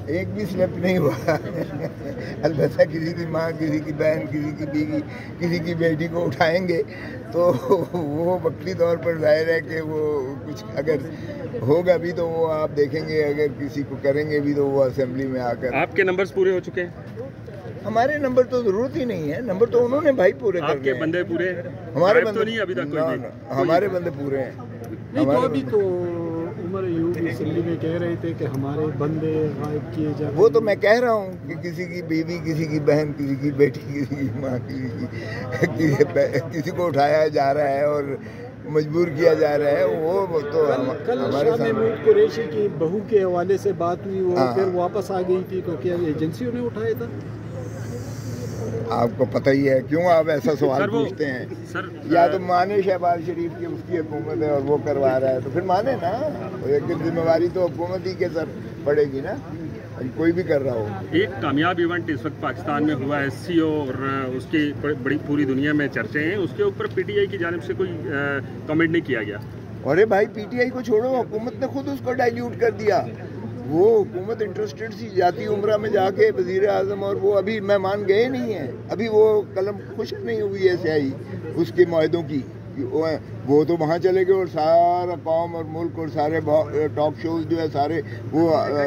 ایک بھی سلپ نہیں ہوا البتہ کسی کی ماں، کسی کی بہن، کسی کی بیوی، کسی کی بیٹی کو اٹھائیں گے تو وہ وقتی طور پر ظاہر ہے کہ وہ کچھ اگر ہوگا بھی تو وہ آپ دیکھیں گے، اگر کسی کو کریں گے بھی تو وہ اسمبلی میں آ کر. آپ کے نمبرز پورے ہو چکے ہیں؟ ہمارے نمبر تو ضرورت ہی نہیں ہے، نمبر تو انہوں نے بھائی پورے کر آپ کے بندے پورے ہیں؟ ہمارے بندے نہیں ابھی تک کوئی بھی؟ ہمارے بندے پورے ہیں. نہیں تو ابھی تو عمر ایوب اسمبلی میں کہہ رہے تھے کہ ہمارے بندے غائب کیے جا رہے ہیں. وہ تو میں کہہ رہا ہوں کہ کسی کی بیوی، کسی کی بہن، کسی کی بیٹی، کسی کی ماں، کسی کو اٹھایا جا رہا ہے اور مجبور کیا جا رہا ہے. وہ تو کل ہمارے شاہ محمود قریشی کی بہو کے حوالے سے بات ہوئی، وہ پھر واپس آ گئی تھی، تو کیا ایجنسیوں نے اٹھایا تھا؟ آپ کو پتہ ہی ہے، کیوں آپ ایسا سوال پوچھتے ہیں؟ یا تو مانے شہباز شریف کی، اس کی حکومت ہے اور وہ کروا رہا ہے تو پھر مانے نا، لیکن ذمہ داری تو حکومت ہی کے سر پڑے گی نا، کوئی بھی کر رہا ہو. ایک کامیاب ایونٹ اس وقت پاکستان میں ہوا ہے SCO اور اس کی بڑی پوری دنیا میں چرچے ہیں، اس کے اوپر PTI کی جانب سے کوئی کمنٹ نہیں کیا گیا. ارے بھائی PTI کو چھوڑو، حکومت نے خود اس کو ڈائلیوٹ کر دیا. وہ حکومت انٹرسٹڈ سی، جاتی عمرہ میں جا کے وزیر اعظم اور وہ ابھی مہمان گئے نہیں ہیں، ابھی وہ قلم خشک نہیں ہوئی ہے سیاہی اس کے معاہدوں کی. وہ تو وہاں چلے گئے اور سارا قوم اور ملک اور سارے ٹاک شوز جو ہے سارے وہ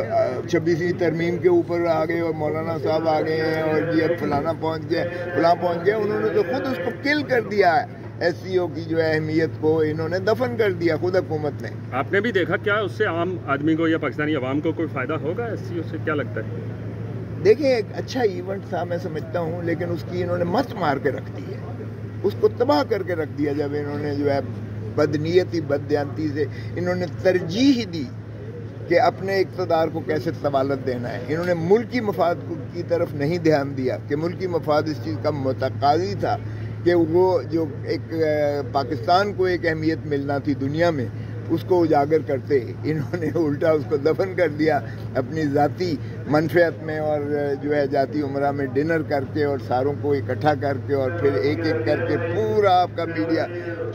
26ویں ترمیم کے اوپر آ گئے اور مولانا صاحب آ گئے ہیں اور یہ فلانا پہنچ گئے، فلاں پہنچ گئے. انہوں نے تو خود اس کو کل کر دیا ہے. SCO کی جو ہے اہمیت کو انہوں نے دفن کر دیا خود حکومت نے. آپ نے بھی دیکھا، کیا اس سے عام آدمی کو یا پاکستانی عوام کو کوئی فائدہ ہوگا SCO سے؟ کیا لگتا ہے؟ دیکھیں ایک اچھا ایونٹ تھا میں سمجھتا ہوں، لیکن اس کی انہوں نے مت مار کے رکھ دی ہے، اس کو تباہ کر کے رکھ دیا. جب انہوں نے جو ہے بدنیتی بددیانتی سے انہوں نے ترجیح دی کہ اپنے اقتدار کو کیسے طوالت دینا ہے. انہوں نے ملکی مفاد کی طرف نہیں دھیان دیا کہ ملکی مفاد اس چیز کا متقاضی تھا کہ وہ جو ایک پاکستان کو ایک اہمیت ملنا تھی دنیا میں، اس کو اجاگر کرتے. انہوں نے الٹا اس کو دفن کر دیا اپنی ذاتی منفعت میں، اور جو ہے جاتی عمرہ میں ڈنر کر کے اور ساروں کو اکٹھا کر کے اور پھر ایک ایک کر کے پورا آپ کا میڈیا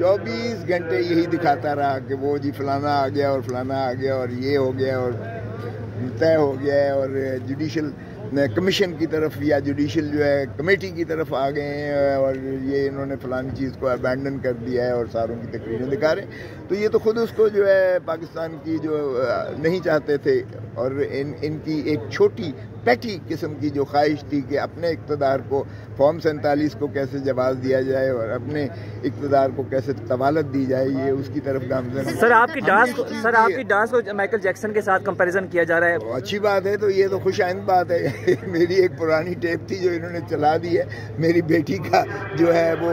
24 گھنٹے یہی دکھاتا رہا کہ وہ جی فلانا آ گیا اور فلانا آ گیا اور یہ ہو گیا اور طے ہو گیا ہے، اور جوڈیشل کمیشن کی طرف یا جوڈیشل جو ہے کمیٹی کی طرف آ گئے ہیں اور یہ انہوں نے فلانی چیز کو ابینڈن کر دیا ہے اور ساروں کی تقریریں دکھا رہے ہیں. تو یہ تو خود اس کو جو ہے پاکستان کی جو نہیں چاہتے تھے، اور ان کی ایک چھوٹی پیٹی قسم کی جو خواہش تھی کہ اپنے اقتدار کو فارم 47 کو کیسے جواز دیا جائے اور اپنے اقتدار کو کیسے طوالت دی جائے، یہ اس کی طرف گامزن. سر آپ کی ڈانس کو مائیکل جیکسن کے ساتھ کمپیریزن کیا جا رہا ہے. اچھی بات ہے، تو یہ تو خوش آئند بات ہے. میری ایک پرانی ٹیپ تھی جو انہوں نے چلا دی ہے، میری بیٹی کا جو ہے وہ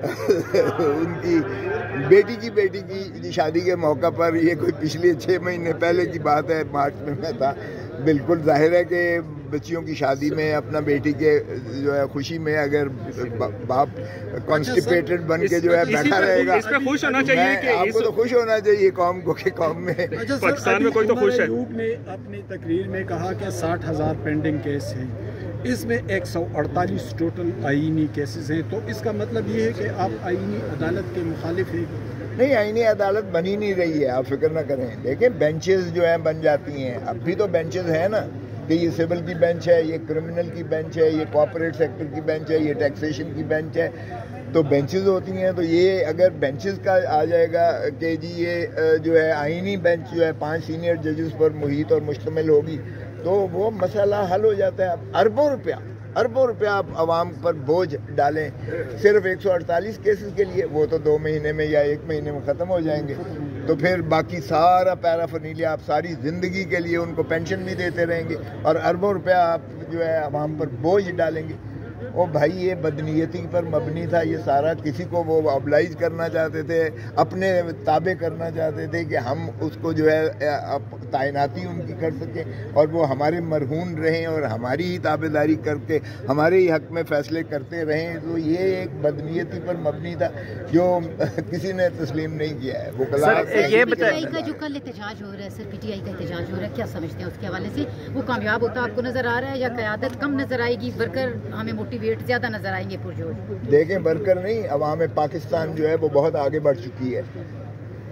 ان کی بیٹی کی شادی کے موقع پر، یہ کوئی پچھلے 6 مہینے پہلے کی بات ہے، مارچ میں تھا. بالکل ظاہر ہے کہ بچیوں کی شادی میں اپنا بیٹی کے جو ہے خوشی میں اگر باپ کانسٹیپیٹڈ بن کے جو ہے بیٹھا رہے گا، اس پہ خوش ہونا چاہیے کہ آپ کو تو خوش ہونا چاہیے قوم کو کہ قوم میں پاکستان میں کوئی تو خوش ہے. ایوب نے اپنی تقریر میں کہا کہ 60,000 پینڈنگ کیس ہیں، اس میں 148 ٹوٹل آئینی کیسز ہیں. تو اس کا مطلب یہ ہے کہ آپ آئینی عدالت کے مخالف ہیں؟ نہیں، آئینی عدالت بنی نہیں رہی ہے، آپ فکر نہ کریں. دیکھیں بینچز جو ہیں بن جاتی ہیں، اب بھی تو بینچز ہیں نا، کہ یہ سول کی بینچ ہے، یہ کرمنل کی بینچ ہے، یہ کوآپریٹ سیکٹر کی بینچ ہے، یہ ٹیکسیشن کی بینچ ہے. تو بینچز ہوتی ہیں. تو یہ اگر بینچز کا آ جائے گا کہ جی یہ جو ہے آئینی بینچ جو ہے 5 سینئر ججز پر محیط اور مشتمل ہوگی، تو وہ مسئلہ حل ہو جاتا ہے. اب اربوں روپیہ آپ عوام پر بوجھ ڈالیں صرف 148 کیسز کے لیے، وہ تو 2 مہینے میں یا 1 مہینے میں ختم ہو جائیں گے. تو پھر باقی سارا پیرافرنیلیا آپ ساری زندگی کے لیے ان کو پینشن بھی دیتے رہیں گے اور اربوں روپیہ آپ جو ہے عوام پر بوجھ ڈالیں گے. او بھائی یہ بدنیتی پر مبنی تھا یہ سارا. کسی کو وہ ابلائز کرنا چاہتے تھے، اپنے تابع کرنا چاہتے تھے کہ ہم اس کو جو ہے تعیناتی ان کی کر سکیں اور وہ ہمارے مرہون رہیں اور ہماری ہی تابع داری کر کے ہمارے ہی حق میں فیصلے کرتے رہیں. تو یہ ایک بدنیتی پر مبنی تھا جو کسی نے تسلیم نہیں کیا ہے. وہ PTI کا جو کل احتجاج ہو رہا ہے، سر PTI کا احتجاج ہو رہا ہے، کیا سمجھتے ہیں اس کے حوالے سے؟ وہ کامیاب ہوتا آپ کو نظر آ رہا ہے یا قیادت کم نظر آئے گی، ورکر ہمیں موٹیویٹ زیادہ نظر آئیں گے پرجوش؟ دیکھیں ورکر نہیں، عوام پاکستان جو ہے وہ بہت آگے بڑھ چکی ہے.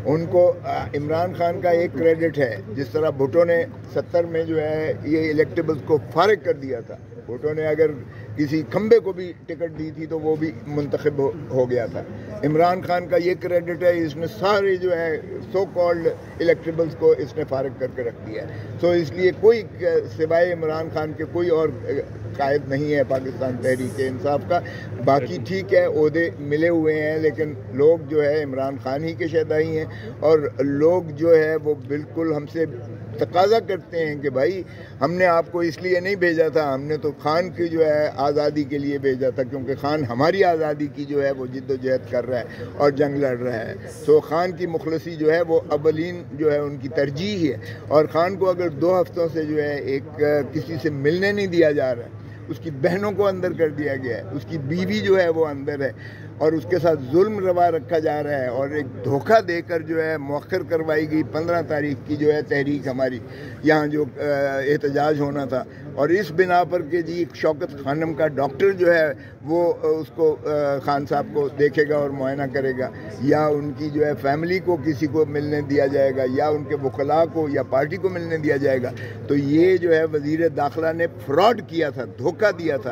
ان کو عمران خان کا ایک کریڈٹ ہے، جس طرح بھٹو نے 70 میں جو ہے یہ الیکٹیبلز کو فارغ کر دیا تھا. بھٹو نے اگر کسی کھمبے کو بھی ٹکٹ دی تھی تو وہ بھی منتخب ہو گیا تھا. عمران خان کا یہ کریڈٹ ہے، اس نے سارے جو ہے سو کالڈ الیکٹیبلز کو اس نے فارغ کر کے رکھ دیا ہے. سو اس لیے کوئی سوائے عمران خان کے کوئی اور قائد نہیں ہے پاکستان تحریک انصاف کا. باقی ٹھیک ہے عہدے ملے ہوئے ہیں، لیکن لوگ جو ہے عمران خان ہی کے شہدائی ہیں، اور لوگ جو ہے وہ بالکل ہم سے تقاضا کرتے ہیں کہ بھائی ہم نے آپ کو اس لیے نہیں بھیجا تھا، ہم نے تو خان کی جو ہے آزادی کے لیے بھیجا تھا، کیونکہ خان ہماری آزادی کی جو ہے وہ جد و جہد کر رہا ہے اور جنگ لڑ رہا ہے. سو خان کی مخلصی جو ہے وہ اولین جو ہے ان کی ترجیح ہے. اور خان کو اگر 2 ہفتوں سے جو ہے ایک کسی سے ملنے نہیں دیا جا رہا ہے، اس کی بہنوں کو اندر کر دیا گیا ہے، اس کی بیوی جو ہے وہ اندر ہے، اور اس کے ساتھ ظلم روا رکھا جا رہا ہے، اور ایک دھوکہ دے کر جو ہے مؤخر کروائی گئی 15 تاریخ کی جو ہے تحریک ہماری یہاں جو احتجاج ہونا تھا. اور اس بنا پر کہ جی شوکت خانم کا ڈاکٹر جو ہے وہ اس کو خان صاحب کو دیکھے گا اور معائنہ کرے گا، یا ان کی جو ہے فیملی کو کسی کو ملنے دیا جائے گا، یا ان کے وکلاء کو یا پارٹی کو ملنے دیا جائے گا. تو یہ جو ہے وزیر داخلہ نے فراڈ کیا تھا، دھوکہ دیا تھا،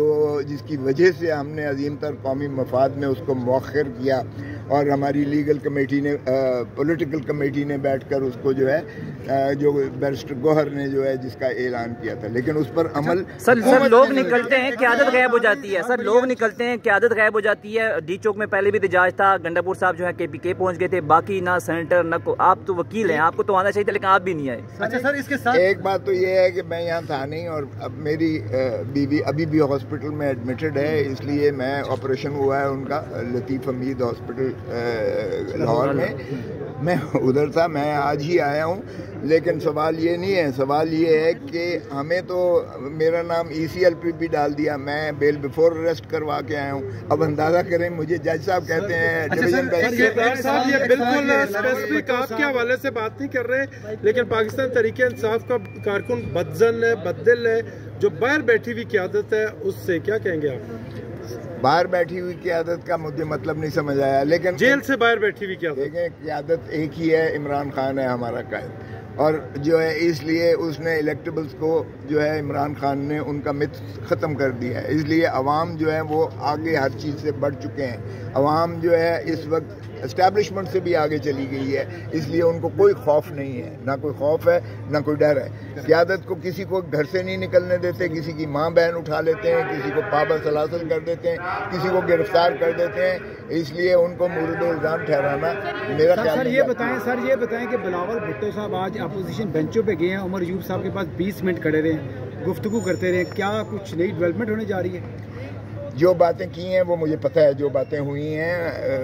جس کی وجہ سے ہم نے عظیم تر قومی مفاد میں اس کو مؤخر کیا. اور ہماری لیگل کمیٹی نے پولیٹیکل کمیٹی نے بیٹھ کر اس کو جو ہے جو بیرسٹر گوہر نے جو ہے جس کا اعلان کیا تھا، لیکن اس پر عمل سر لوگ نکلتے ہیں قیادت غائب ہو جاتی ہے. سر لوگ نکلتے ہیں قیادت غائب ہو جاتی ہے. ڈی چوک میں پہلے بھی احتجاج تھا، گنڈا پور صاحب جو ہے KPK پہنچ گئے تھے، باقی نہ سینیٹر نہ آپ تو وکیل ہیں، آپ کو تو آنا چاہیے تھا لیکن آپ بھی نہیں آئے. اچھا سر، اس کے ساتھ ایک بات تو یہ ہے کہ میں یہاں تھا نہیں، اور اب میری بیوی ابھی بھی ہاسپٹل میں ایڈمٹڈ ہے، اس لیے میں آپریشن ہوا ہے ان کا لطیف حمید ہاسپٹل لاہور میں ادھر تھا. میں آج ہی آیا ہوں، لیکن سوال یہ نہیں ہے. سوال یہ ہے کہ ہمیں تو میرا نام ECLP بھی ڈال دیا، میں بیل بیفور اریسٹ کروا کے آیا ہوں. اب اندازہ کریں، مجھے جج صاحب کہتے ہیں ڈویژن بینچ یہ بالکل اسپیسیفک آپ کے حوالے سے بات نہیں کر رہے، لیکن پاکستان تحریک انصاف کا کارکن بدزن ہے، بددل ہے، جو باہر بیٹھی ہوئی قیادت ہے، اس سے کیا کہیں گے آپ؟ باہر بیٹھی ہوئی قیادت کا مجھے مطلب نہیں سمجھ آیا، لیکن جیل سے باہر بیٹھی ہوئی قیادت، دیکھیں قیادت ایک ہی ہے، عمران خان ہے ہمارا قائد، اور جو ہے اس لیے اس نے الیکٹیبلز کو جو ہے عمران خان نے ان کا مت ختم کر دیا ہے. اس لیے عوام جو ہے وہ آگے ہر چیز سے بڑھ چکے ہیں. عوام جو ہے اس وقت اسٹیبلشمنٹ سے بھی آگے چلی گئی ہے، اس لیے ان کو کوئی خوف نہیں ہے، نہ کوئی خوف ہے نہ کوئی ڈر ہے. قیادت کو کسی کو گھر سے نہیں نکلنے دیتے، کسی کی ماں بہن اٹھا لیتے ہیں، کسی کو پابند سلاسل کر دیتے ہیں، کسی کو گرفتار کر دیتے ہیں. اس لیے ان کو مورد الزام ٹھہرانا میرا خیال سر یہ بتائیں کہ بلاول بھٹو صاحب آج اپوزیشن بینچوں پہ گئے ہیں، عمر ایوب صاحب کے پاس 20 منٹ کھڑے رہے، گفتگو کرتے رہے، کیا کچھ نئی ڈیولپمنٹ ہونے جا رہی ہے؟ جو باتیں کی ہیں وہ مجھے پتہ ہے، جو باتیں ہوئی ہیں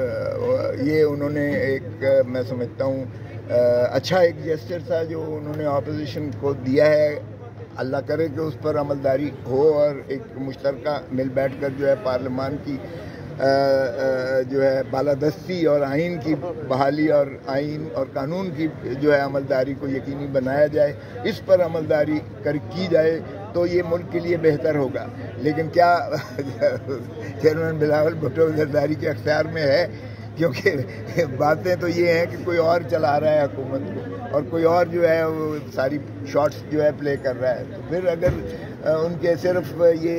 یہ انہوں نے ایک میں سمجھتا ہوں اچھا ایک جیسچر تھا جو انہوں نے اپوزیشن کو دیا ہے. اللہ کرے کہ اس پر عملداری ہو اور ایک مشترکہ مل بیٹھ کر جو ہے پارلیمان کی جو ہے بالادستی اور آئین کی بحالی اور آئین اور قانون کی جو ہے عملداری کو یقینی بنایا جائے. اس پر عملداری کی جائے تو یہ ملک کے لیے بہتر ہوگا. لیکن کیا چیئرمین بلاول بھٹو زرداری کے اختیار میں ہے؟ کیونکہ باتیں تو یہ ہیں کہ کوئی اور چلا رہا ہے حکومت کو، اور کوئی اور جو ہے وہ ساری شاٹس جو ہے پلے کر رہا ہے. تو پھر اگر ان کے صرف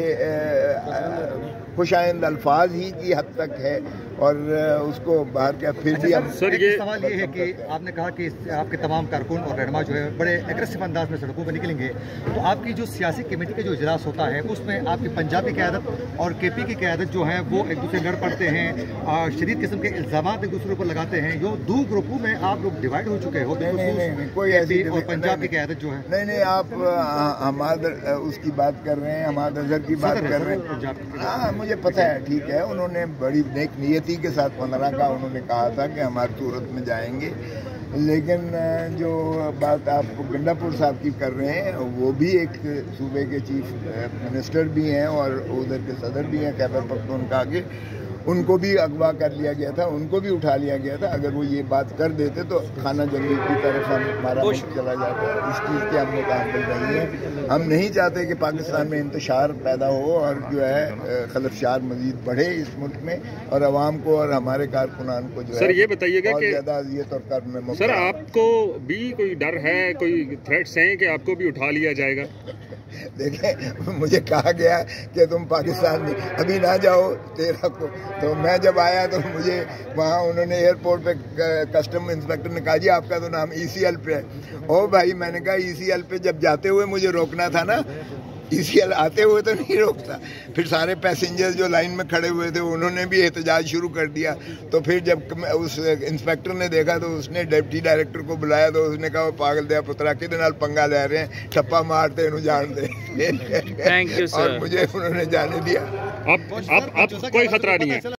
یہ خوش آئند الفاظ ہی کی حد تک ہے اور اس کو باہر کیا پھر بھی سوال یہ ہے کہ آپ نے کہا کہ آپ کے تمام کارکن اور رہنما جو ہے بڑے ایگریسو انداز میں سڑکوں پہ نکلیں گے، تو آپ کی جو سیاسی کمیٹی کا جو اجلاس ہوتا ہے اس میں آپ کی پنجاب کی قیادت اور KP کی قیادت جو ہے وہ ایک دوسرے لڑ پڑتے ہیں، شدید قسم کے الزامات ایک دوسرے پر لگاتے ہیں، جو دو گروپوں میں آپ لوگ ڈیوائڈ ہو چکے ہو، اور پنجاب کی قیادت جو ہے نہیں آپ حماد اس کی بات کر رہے ہیں، حماد اظہر کی بات کر رہے ہیں. ہاں مجھے پتہ ہے، ٹھیک ہے، انہوں نے بڑی نیک نیتی کے ساتھ 15 کا انہوں نے کہا تھا کہ ہماری صورت میں جائیں گے. لیکن جو بات آپ گنڈا پور صاحب کی کر رہے ہیں وہ بھی ایک صوبے کے چیف منسٹر بھی ہیں اور ادھر کے صدر بھی ہیں خیبر پختونخوا کے، ان کو بھی اغوا کر لیا گیا تھا, ان کو بھی اٹھا لیا گیا تھا. اگر وہ یہ بات کر دیتے تو خانہ جنگی کی طرف ہمارا ملک چلا جاتا ہے. اس چیز کے ہم مقابل نہیں ہیں. ہم نہیں چاہتے کہ پاکستان میں انتشار پیدا ہو اور جو ہے خلفشار مزید بڑھے اس ملک میں, اور عوام کو اور ہمارے کارکنان کو جو سر یہ بتائیے گا کہ زیادہ اذیت اور کرب میں مبتلا. سر آپ کو بھی کوئی ڈر ہے, کوئی تھریٹس ہیں کہ آپ کو بھی اٹھا لیا جائے گا؟ دیکھیں, مجھے کہا گیا کہ تم پاکستان میں ابھی نہ جاؤ 13 کو, تو میں جب آیا تو مجھے وہاں انہوں نے ایئرپورٹ پہ کسٹم انسپیکٹر نے کہا جی آپ کا تو نام ECL پہ ہے. او بھائی, میں نے کہا ECL پہ جب جاتے ہوئے مجھے روکنا تھا نا, ECL آتے ہوئے تو نہیں روکتا. پھر سارے پیسنجر جو لائن میں کھڑے ہوئے تھے انہوں نے بھی احتجاج شروع کر دیا. تو پھر جب اس انسپیکٹر نے دیکھا تو اس نے ڈپٹی ڈائریکٹر کو بلایا, تو اس نے کہا وہ پاگل دیا پترا کے نال پنگا لے رہے ہیں, ٹھپا مارتے انہوں جان دے. Thank you sir. اور مجھے انہوں نے جانے دیا. اب کوئی خطرہ نہیں ہے.